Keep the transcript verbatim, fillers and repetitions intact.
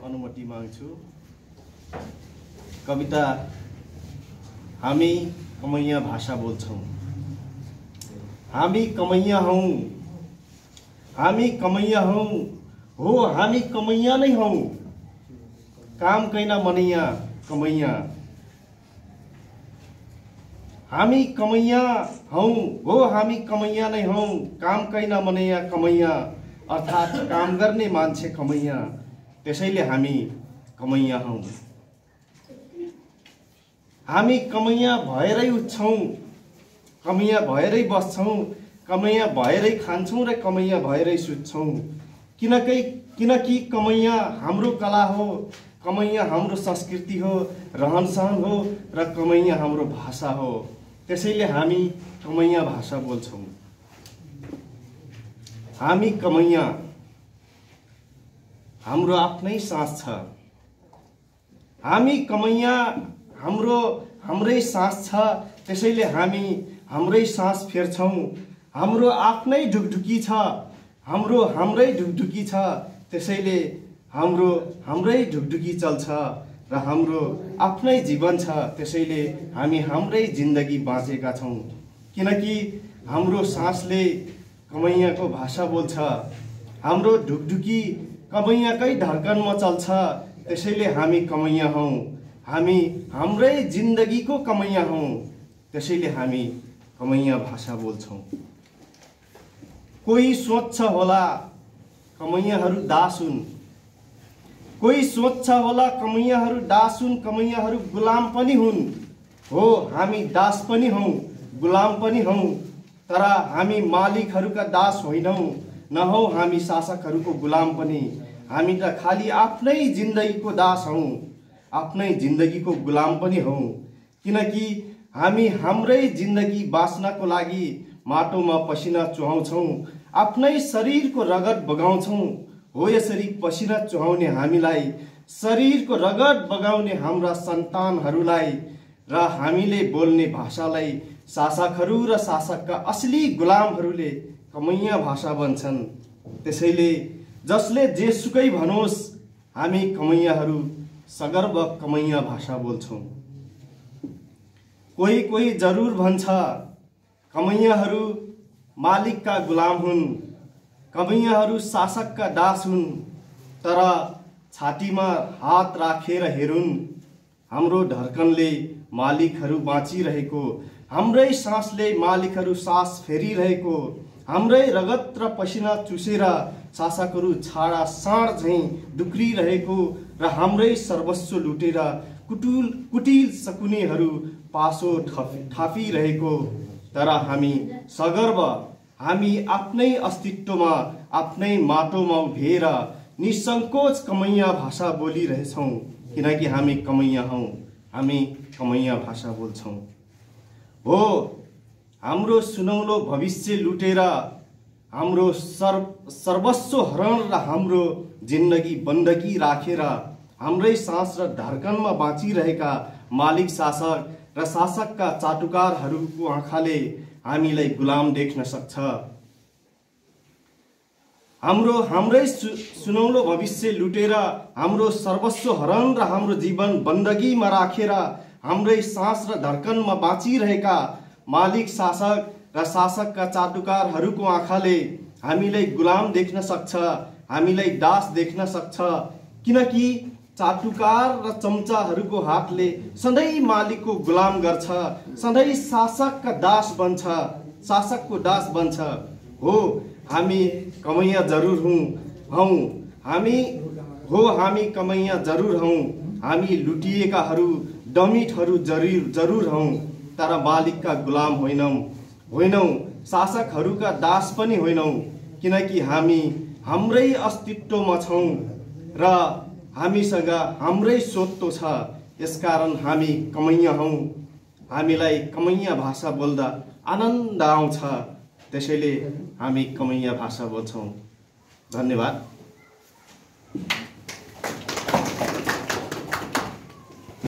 अनुमति माग्छु। कविता हामी कमैया भाषा बोल्छौं। हामी कमैया हौं, हामी कमैया हौं, हो हामी कमैया नै हौं। काम कैना मनैया कमैया। हामी कमैया हौं, हो हामी कमैया नै हौं। काम कैना मनैया कमैया, अर्थात् काम गर्ने मान्छे कमैया। त्यसैले हामी कमैया हौं। हामी कमैया भएरै उठ्छौं, कमैया भएरै बस्छौं, कमैया भएरै खान्छौं र कमैया भएरै सुत्छौं। किनकै किनकि कमैया हाम्रो कला हो, कमैया हाम्रो संस्कृति हो, रहनसहन हो र कमैया हाम्रो भाषा हो। त्यसैले हामी कमैया भाषा बोल्छौं। हामी कमैया, हाम्रो आफ्नै सास छ। हामी कमैया, हाम्रो हाम्रै सास छ। त्यसैले हामी हाम्रै सास फेर्छौं। हाम्रो आफ्नै ढुकढुकी छ, हाम्रो हाम्रै ढुकढुकी छ। त्यसैले हाम्रो हाम्रै ढुकढुकी चल्छ र हाम्रो आफ्नै जीवन छ। त्यसैले हामी हाम्रै जिन्दगी बाँचेका छौं। किनकि हाम्रो सासले कमैयाको भाषा बोल्छ, हाम्रो ढुकढुकी कमैयाकै धड्कनमा चल्छ। त्यसैले हामी कमैया हौं। हामी हाम्रै जिन्दगीको कमैया हौं। त्यसैले हामी कमैया भाषा बोल्छौं। कोही सोच्छ होला कमैयाहरू दास हुन्, कोही सोच्छ होला कमैयाहरू दास हुन्, कमैयाहरू गुलाम पनि हुन्। हो हामी दास पनि हौं, गुलाम पनि हौं, तर हामी मालिकहरूका दास होइनौं, नहौं हामी शासकहरूको गुलाम पनि। हामी त खाली आफ्नै जिन्दगीको दास हौं, आफ्नै जिन्दगीको गुलाम पनि हौं। किनकि हामी हाम्रै जिन्दगी बाँच्नको लागि माटोमा पसिना चुहाउँछौं, आफ्नै शरीरको रगत बगाउँछौं। हो यसरी पसिना चुहाउने हामीलाई, शरीरको रगत बगाउने हाम्रा सन्तानहरूलाई र हामीले बोल्ने भाषालाई शासकहरू र शासकका असली गुलामहरूले कमैया भाषा भन्छन्। त्यसैले जसले जेसुकै भनोस्, हामी कमैयाहरू सगर्व कमैया भाषा बोल्छौं। कोही कोही जरुर भन्छ कमैयाहरू मालिकका गुलाम हुन्, कमैयाहरू शासकका दास हुन्। तर छातीमा हात राखेर हेरुन्, हाम्रो धड्कनले मालिकहरू बाँचिरहेको, हाम्रै सासले मालिकहरू सास फेरिरहेको, हाम्रै रगत र पसिना चुसेर शासकहरू छाडा साँड झैं डुक्रिरहेको र हाम्रै सर्वस्व लुटेर कुटुल कुटिल सकुनेहरू पासो थापिरहेको। तर हामी सगर्व, हामी आफ्नै अस्तित्वमा, आफ्नै माटोमा उभिएर निसङ्कोच कमैया भाषा बोलिरहेछौं। किनकि हामी कमैया हौं, हामी कमैया भाषा बोल्छौं। हो हाम्रो सुनौलो भविष्य लुटेर, हाम्रो सर्व सर्वस्व हरण र हाम्रो जिन्दगी बन्दगी राखेर हाम्रै सास र धड्कनमा बाँचिरहेका मालिक शासक र शासकका चाटुकारहरूको आँखाले हामीलाई गुलाम देख्न सक्छ। हाम्रो हाम्रै सुनौलो भविष्य लुटेर, हाम्रो सर्वस्व हरण र हाम्रो जीवन बन्दगीमा राखेर हाम्रै सास र धड्कनमा बाँचिरहेका मालिक शासक र शासकका चाटुकारहरूको आँखाले हामीलाई गुलाम देख्न सक्छ, हामीलाई दास देख्न सक्छ। किनकि चाटुकार र चम्चाहरूको हातले सधैँ मालिकको गुलाम गर्छ, सधैँ शासकका दास बन्छ, शासकको दास बन्छ। हो हामी कमैया जरुर हौं हौं हामी हो हामी कमैया जरुर हौं। हामी लुटिएकाहरू, डमिटहरू जरुर जरुर हौं, तर मालिकका गुलाम होइनौं होइनौं शासकहरूका दास पनि होइनौं। किनकि हामी हाम्रै अस्तित्वमा छौं र हामीसँग हाम्रै स्वत्व छ। यसकारण हामी कमैया हौं। हामीलाई कमैया भाषा बोल्दा आनन्द आउँछ। त्यसैले हामी कमैया भाषा बोल्छौं। धन्यवाद।